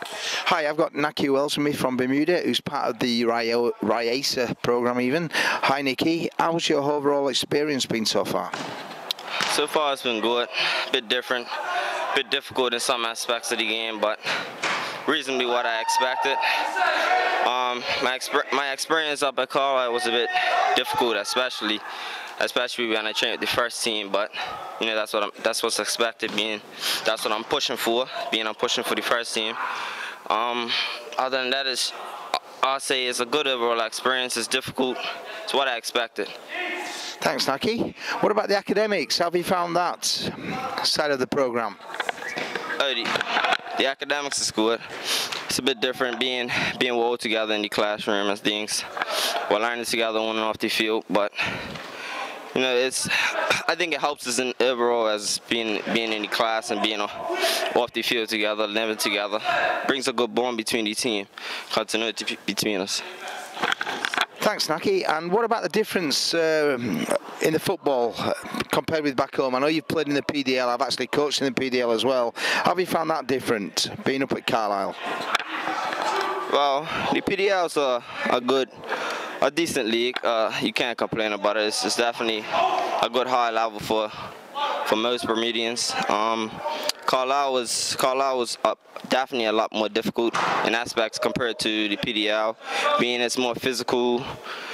Hi, I've got Naki Wells with me from Bermuda, who's part of the RIASA program even. Hi Nikki, how's your overall experience been so far? So far it's been good, a bit different, a bit difficult in some aspects of the game, but reasonably what I expected. My experience up at Carlisle was a bit difficult, especially when I trained with the first team. But you know, that's what's expected. That's what I'm pushing for. I'm pushing for the first team. Other than that, I'll say it's a good overall experience. It's difficult. It's what I expected. Thanks, Naki. What about the academics? How have you found that side of the program? The academics is good. It's a bit different being all together in the classroom and things. We're learning together on and off the field, but you know, I think it helps us in overall as being in the class and being off the field together, living together. Brings a good bond between the team, continuity between us. Thanks, Naki. And what about the difference in the football compared with back home? I know you've played in the PDL. I've actually coached in the PDL as well. How have you found that different, being up at Carlisle? Well, the PDL is a decent league. You can't complain about it. It's definitely a good high level for most Bermudians. Carlisle was definitely a lot more difficult in aspects compared to the PDL, being it's more physical.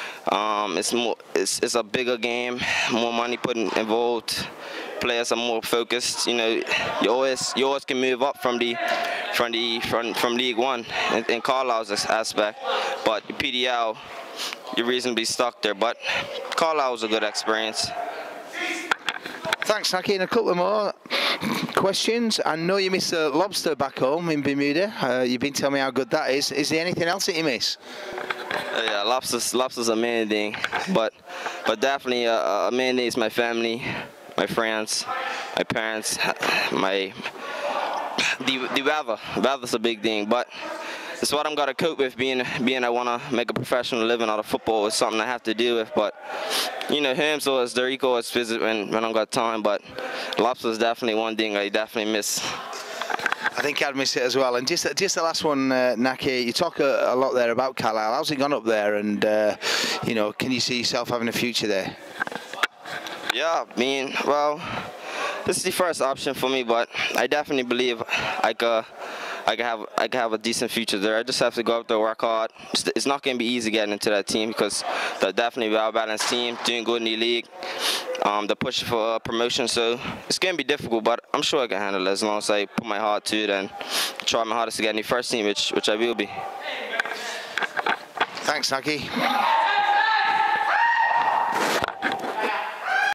It's a bigger game, more money put involved. Players are more focused. You know, you always can move up from League One in Carlisle's aspect, but the PDL, you're reasonably stuck there. But Carlisle was a good experience. Thanks, Naki. And a couple more questions. I know you miss the lobster back home in Bermuda. You've been telling me how good that is. Is there anything else that you miss? Yeah, lobster's a main thing, but definitely a main thing is my family, my friends, my parents, the weather. Weather's a big thing, but it's what I'm gonna cope with. Being I wanna make a professional living out of football is something I have to deal with. But you know, him so as Derico always visit when I've got time. But lobster is definitely one thing I definitely miss. I think I'd miss it as well. And just the last one, Naki, you talk a lot there about Carlisle. How's it gone up there? And you know, can you see yourself having a future there? Yeah, well, this is the first option for me, but I definitely believe I could have a decent future there. I just have to go up there, work hard. It's not going to be easy getting into that team because they're definitely a well-balanced team, doing good in the league. They're pushing for promotion, so it's going to be difficult, but I'm sure I can handle it as long as I put my heart to it and try my hardest to get in the first team, which I will be. Thanks, Naki.